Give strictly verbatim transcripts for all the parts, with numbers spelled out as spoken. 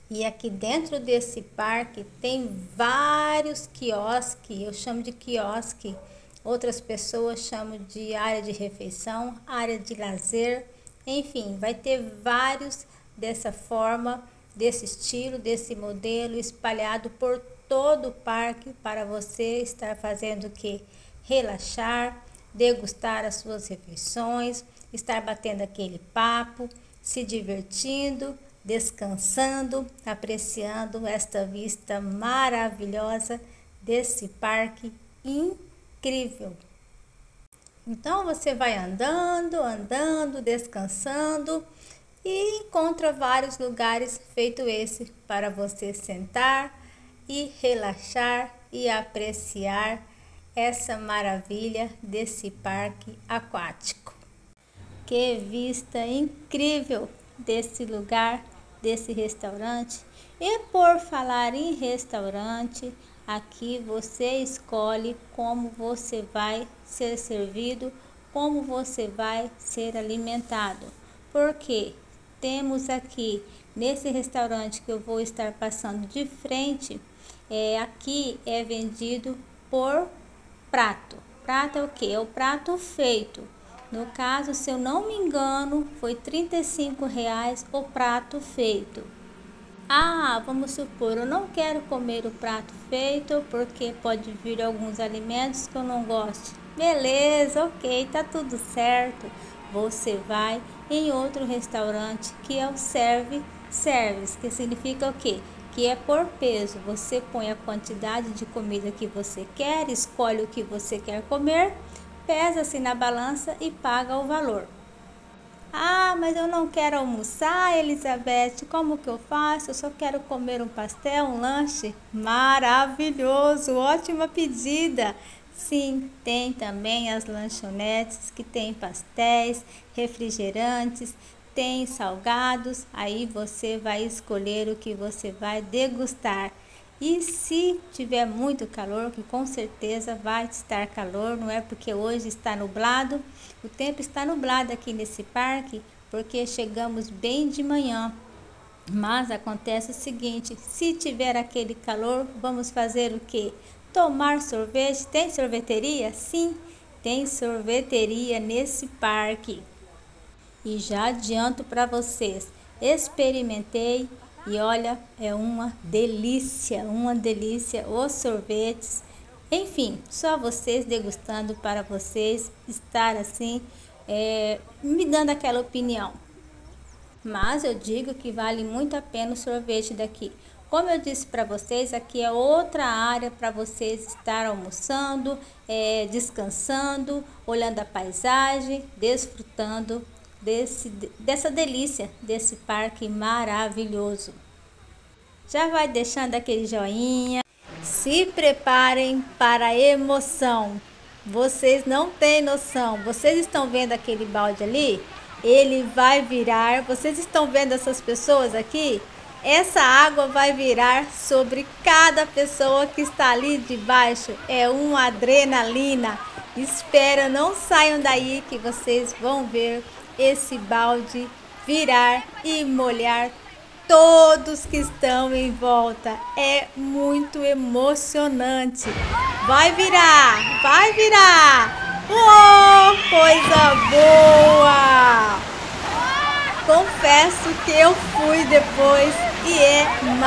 E aqui dentro desse parque tem vários quiosques, eu chamo de quiosque, outras pessoas chamam de área de refeição, área de lazer, enfim, vai ter vários dessa forma, desse estilo, desse modelo espalhado por todo o parque para você estar fazendo o que? Relaxar, degustar as suas refeições, estar batendo aquele papo, se divertindo, descansando, apreciando esta vista maravilhosa desse parque incrível. Então você vai andando, andando, descansando e encontra vários lugares feito esse para você sentar e relaxar e apreciar essa maravilha desse parque aquático. Que vista incrível desse lugar, desse restaurante. E por falar em restaurante, aqui você escolhe como você vai ser servido, como você vai ser alimentado. Porque temos aqui nesse restaurante que eu vou estar passando de frente, é, aqui é vendido por prato. Prato é o que? É o prato feito. No caso, se eu não me engano, foi trinta e cinco reais o prato feito. Ah, vamos supor, eu não quero comer o prato feito porque pode vir alguns alimentos que eu não gosto. Beleza, ok, tá tudo certo. Você vai em outro restaurante que é o serve service, que significa o quê? Que é por peso. Você põe a quantidade de comida que você quer, escolhe o que você quer comer, pesa-se na balança e paga o valor. Ah, mas eu não quero almoçar, Elizabeth, como que eu faço? Eu só quero comer um pastel, um lanche. Maravilhoso, ótima pedida. Sim, tem também as lanchonetes que tem pastéis, refrigerantes, tem salgados. Aí você vai escolher o que você vai degustar. E se tiver muito calor, que com certeza vai estar calor, não é porque hoje está nublado, o tempo está nublado aqui nesse parque, porque chegamos bem de manhã. Mas acontece o seguinte, se tiver aquele calor, vamos fazer o quê? Tomar sorvete. Tem sorveteria? Sim, tem sorveteria nesse parque. E já adianto para vocês, experimentei. E olha, é uma delícia, uma delícia os sorvetes. Enfim, só vocês degustando para vocês estar assim, é, me dando aquela opinião. Mas eu digo que vale muito a pena o sorvete daqui. Como eu disse para vocês, aqui é outra área para vocês estar almoçando, é, descansando, olhando a paisagem, desfrutando Desse, dessa delícia, desse parque maravilhoso. Já vai deixando aquele joinha. Se preparem para a emoção. Vocês não têm noção. Vocês estão vendo aquele balde ali? Ele vai virar. Vocês estão vendo essas pessoas aqui? Essa água vai virar sobre cada pessoa que está ali debaixo. É uma adrenalina. Espera, não saiam daí que vocês vão ver esse balde virar e molhar todos que estão em volta. É muito emocionante. Vai virar, vai virar. Oh, coisa boa! Confesso que eu fui depois e é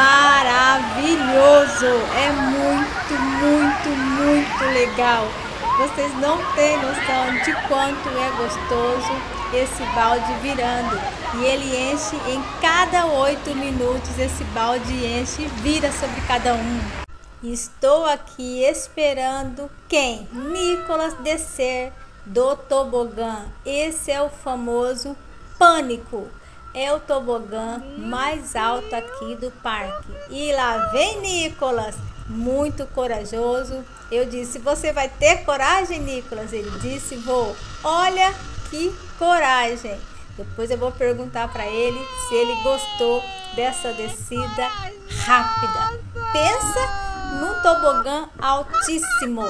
maravilhoso. É muito, muito, muito legal. Vocês não têm noção de quanto é gostoso esse balde virando. E ele enche em cada oito minutos. Esse balde enche e vira sobre cada um. Estou aqui esperando quem? Nicolas descer do tobogã. Esse é o famoso Pânico. É o tobogã mais alto aqui do parque. E lá vem Nicolas, muito corajoso. Eu disse, você vai ter coragem, Nicolas? Ele disse, vou. Olha que coragem. Depois eu vou perguntar para ele se ele gostou dessa descida rápida. Pensa num tobogã altíssimo.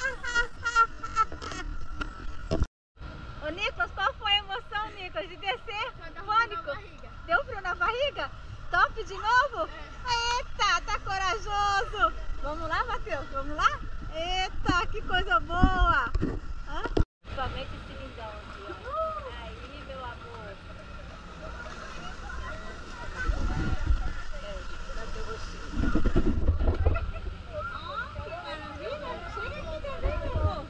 Ô Nicolas, qual foi a emoção, Nicolas, de descer? Pânico? Deu frio na barriga? Top de novo? Eita, tá corajoso! Vamos lá, Matheus? Vamos lá? Eita, que coisa boa! Hã? Somente esse lindão aqui, ó. Aí, meu amor. É, cadê você? Ó, que maravilha! Chega aqui também, meu amor.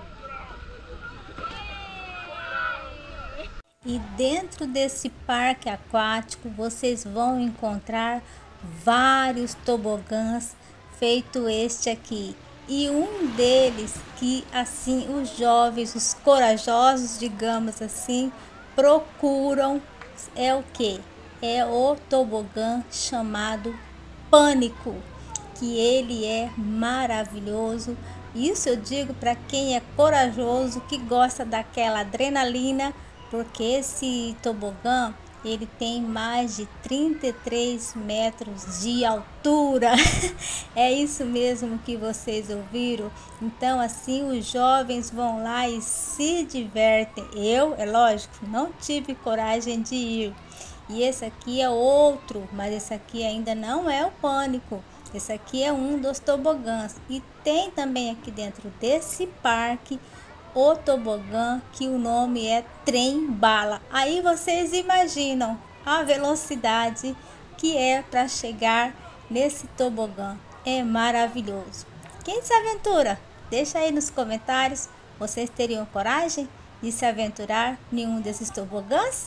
E dentro desse parque aquático vocês vão encontrar vários tobogãs feito este aqui. E um deles que assim os jovens, os corajosos, digamos assim, procuram é o que? É o tobogã chamado Pânico, que ele é maravilhoso. Isso eu digo para quem é corajoso, que gosta daquela adrenalina, porque esse tobogã ele tem mais de trinta e três metros de altura. É isso mesmo que vocês ouviram. Então assim os jovens vão lá e se divertem. Eu, é lógico, não tive coragem de ir. E esse aqui é outro, mas esse aqui ainda não é o Pânico. Esse aqui é um dos tobogãs. E tem também aqui dentro desse parque o tobogã, que o nome é Trem Bala. Aí vocês imaginam a velocidade que é para chegar nesse tobogã. É maravilhoso. Quem se aventura? Deixa aí nos comentários. Vocês teriam coragem de se aventurar em um desses tobogãs?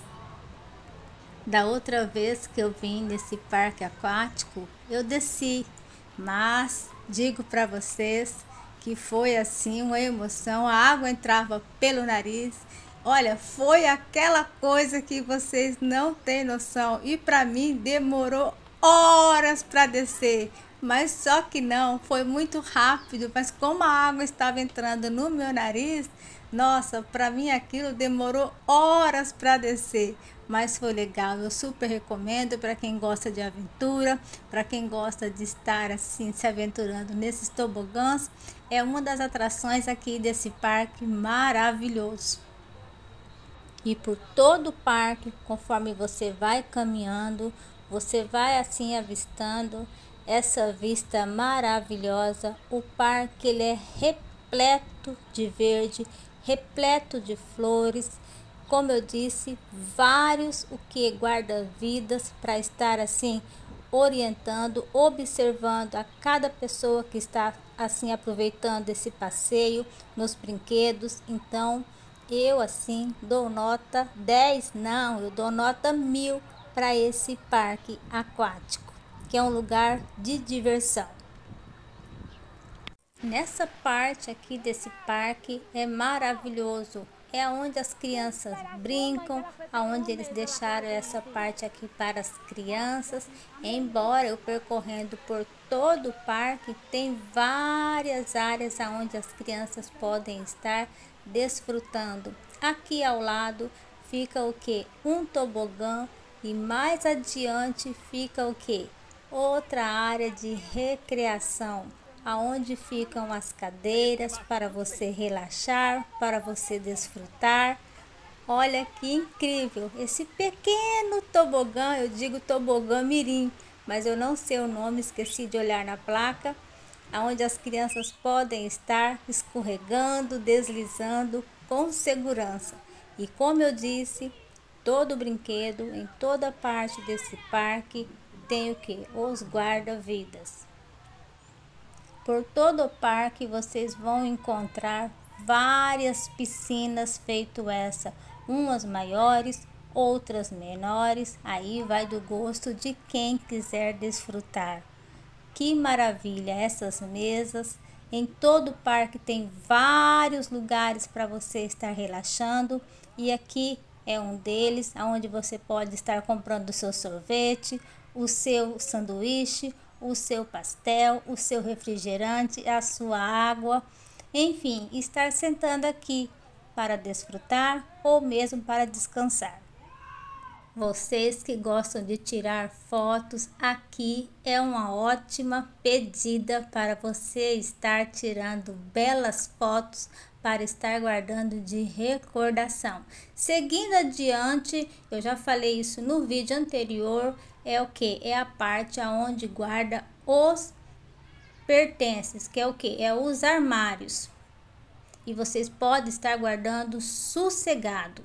Da outra vez que eu vim nesse parque aquático, eu desci, mas digo para vocês que foi assim uma emoção, a água entrava pelo nariz. Olha, foi aquela coisa que vocês não têm noção, e para mim demorou horas para descer, mas só que não, foi muito rápido. Mas como a água estava entrando no meu nariz, nossa, para mim aquilo demorou horas para descer, mas foi legal. Eu super recomendo para quem gosta de aventura, para quem gosta de estar assim se aventurando nesses tobogãs. É uma das atrações aqui desse parque maravilhoso. E por todo o parque, conforme você vai caminhando, você vai assim avistando essa vista maravilhosa. O parque ele é repleto de verde, repleto de flores. Como eu disse, vários o que guarda-vidas para estar assim orientando, observando a cada pessoa que está assim aproveitando esse passeio nos brinquedos. Então eu assim dou nota dez, não, eu dou nota mil para esse parque aquático, que é um lugar de diversão. Nessa parte aqui desse parque é maravilhoso. É onde as crianças brincam, aonde eles deixaram essa parte aqui para as crianças. Embora eu percorrendo por todo o parque, tem várias áreas aonde as crianças podem estar desfrutando. Aqui ao lado fica o que? Um tobogã, e mais adiante fica o que? Outra área de recreação, aonde ficam as cadeiras para você relaxar, para você desfrutar. Olha que incrível esse pequeno tobogã. Eu digo tobogã mirim, mas eu não sei o nome, esqueci de olhar na placa. Aonde as crianças podem estar escorregando, deslizando com segurança. E como eu disse, todo brinquedo em toda parte desse parque tem o que? Os guarda-vidas. Por todo o parque vocês vão encontrar várias piscinas feito essa, umas maiores, outras menores, aí vai do gosto de quem quiser desfrutar. Que maravilha essas mesas! Em todo o parque tem vários lugares para você estar relaxando, e aqui é um deles, onde você pode estar comprando o seu sorvete, o seu sanduíche, o seu pastel, o seu refrigerante, a sua água, enfim, estar sentando aqui para desfrutar ou mesmo para descansar. Vocês que gostam de tirar fotos, aqui é uma ótima pedida para você estar tirando belas fotos para estar guardando de recordação. Seguindo adiante, eu já falei isso no vídeo anterior, é o que? É a parte aonde guarda os pertences, que é o que? É os armários. E vocês podem estar guardando sossegado.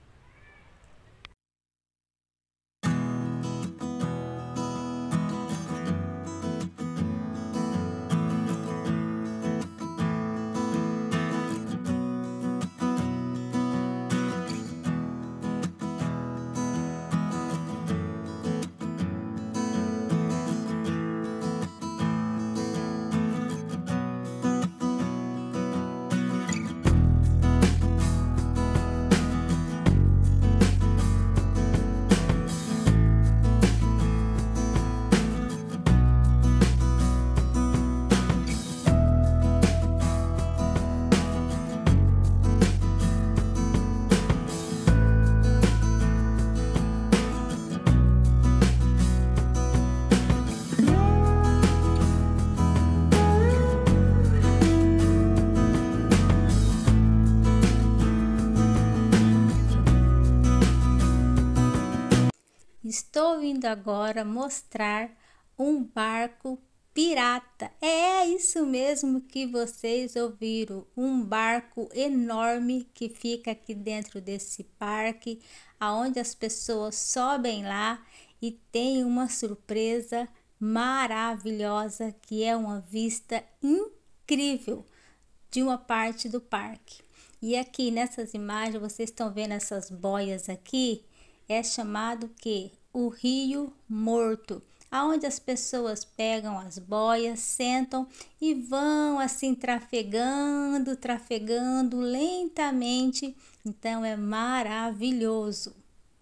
Estou indo agora mostrar um barco pirata. É isso mesmo que vocês ouviram, um barco enorme que fica aqui dentro desse parque, aonde as pessoas sobem lá e tem uma surpresa maravilhosa, que é uma vista incrível de uma parte do parque. E aqui nessas imagens vocês estão vendo essas boias aqui, é chamado que o Rio Morto, aonde as pessoas pegam as boias, sentam e vão assim trafegando, trafegando lentamente. Então é maravilhoso.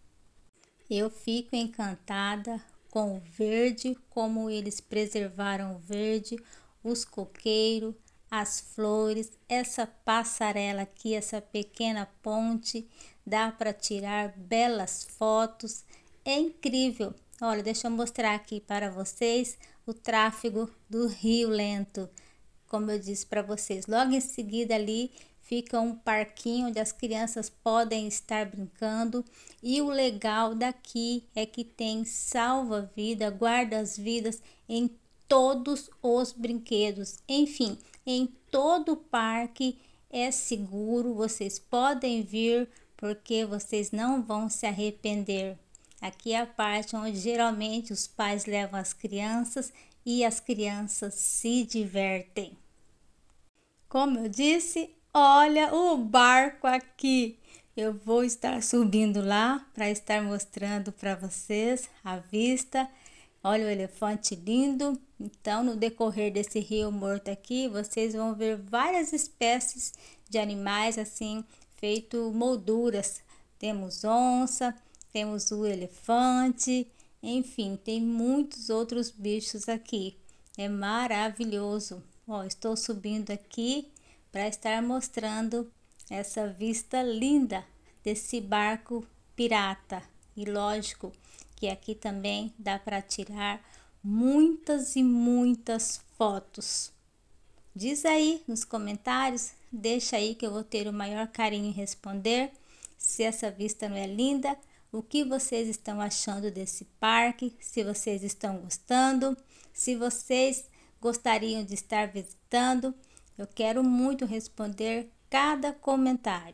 Eu fico encantada com o verde, como eles preservaram o verde, os coqueiros, as flores, essa passarela aqui, essa pequena ponte, dá para tirar belas fotos. É incrível. Olha, deixa eu mostrar aqui para vocês o tráfego do Rio Lento. Como eu disse para vocês, logo em seguida ali fica um parquinho onde as crianças podem estar brincando. E o legal daqui é que tem salva-vida, guarda-vidas em todos os brinquedos. Enfim, em todo o parque é seguro. Vocês podem vir porque vocês não vão se arrepender. Aqui é a parte onde geralmente os pais levam as crianças e as crianças se divertem. Como eu disse, olha o barco aqui. Eu vou estar subindo lá para estar mostrando para vocês a vista. Olha o elefante lindo. Então, no decorrer desse Rio Morto aqui, vocês vão ver várias espécies de animais assim, feito molduras. Temos onça, temos o elefante, enfim, tem muitos outros bichos aqui. É maravilhoso. Ó, estou subindo aqui para estar mostrando essa vista linda desse barco pirata. E lógico que aqui também dá para tirar muitas e muitas fotos. Diz aí nos comentários, deixa aí que eu vou ter o maior carinho em responder se essa vista não é linda. O que vocês estão achando desse parque, se vocês estão gostando, se vocês gostariam de estar visitando. Eu quero muito responder cada comentário.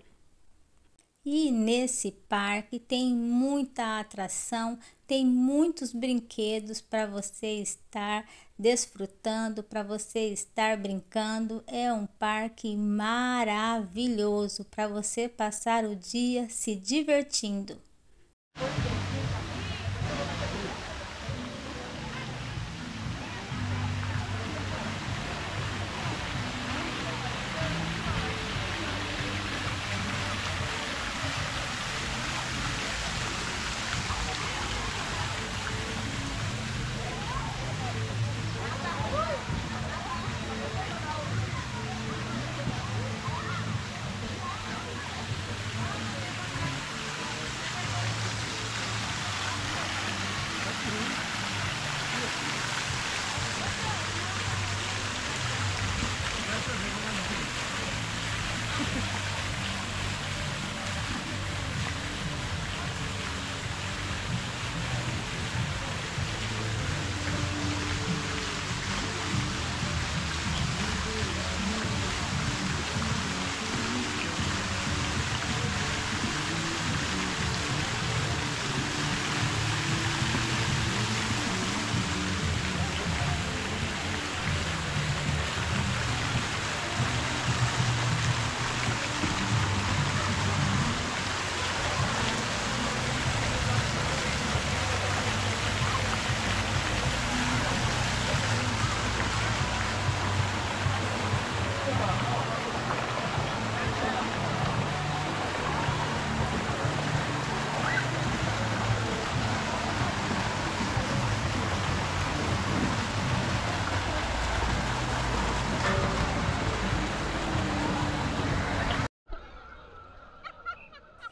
E nesse parque tem muita atração, tem muitos brinquedos para você estar desfrutando, para você estar brincando. É um parque maravilhoso para você passar o dia se divertindo.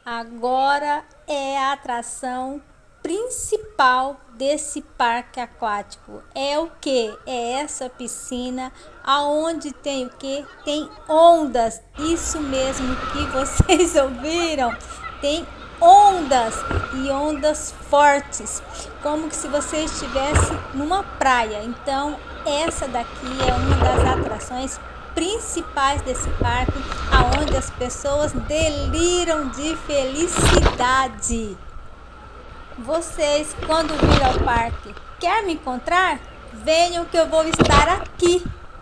Agora é a atração principal desse parque aquático. É o que? É essa piscina aonde tem o que? Tem ondas. Isso mesmo que vocês ouviram. Tem ondas e ondas fortes, como que se você estivesse numa praia. Então essa daqui é uma das atrações principais desse parque, aonde as pessoas deliram de felicidade. Vocês, quando vir ao parque, quer me encontrar? Venham que eu vou estar aqui.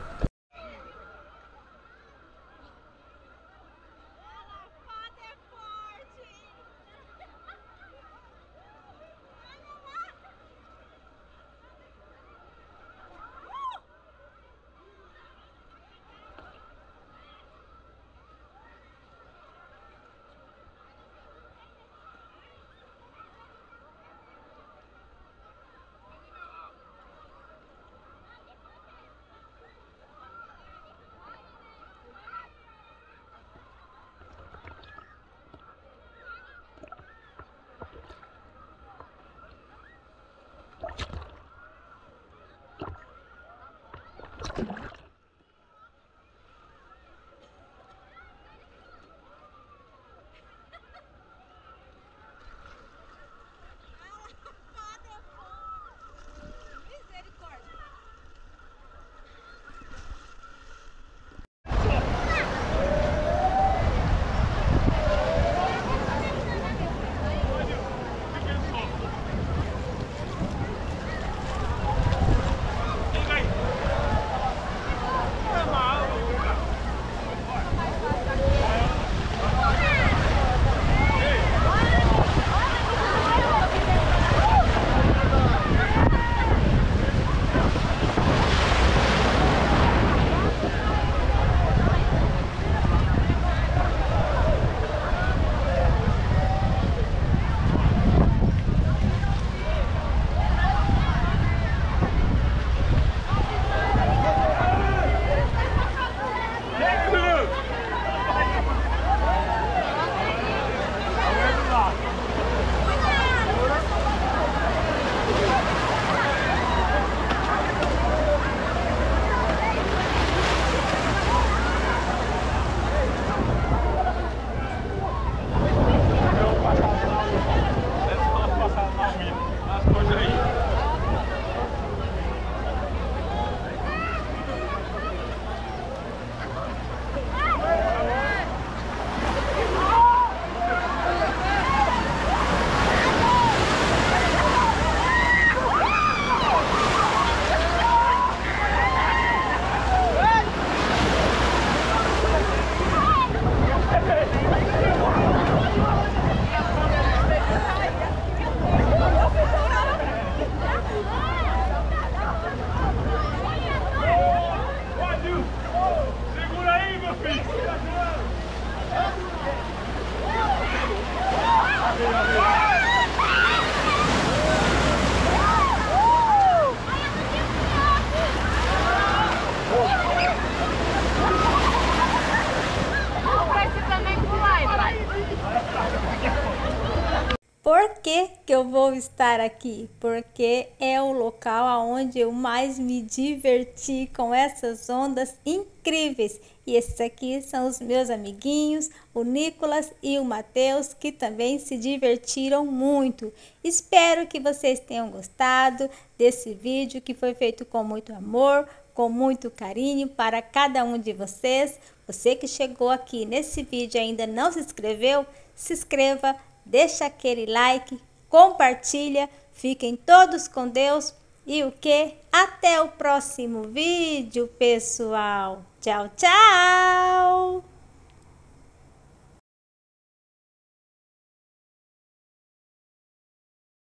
Por que que eu vou estar aqui? Porque é o local onde eu mais me diverti com essas ondas incríveis. E esses aqui são os meus amiguinhos, o Nicolas e o Matheus, que também se divertiram muito. Espero que vocês tenham gostado desse vídeo que foi feito com muito amor, com muito carinho para cada um de vocês. Você que chegou aqui nesse vídeo e ainda não se inscreveu, se inscreva. Deixa aquele like, compartilha, fiquem todos com Deus e o que? Até o próximo vídeo, pessoal. Tchau, tchau!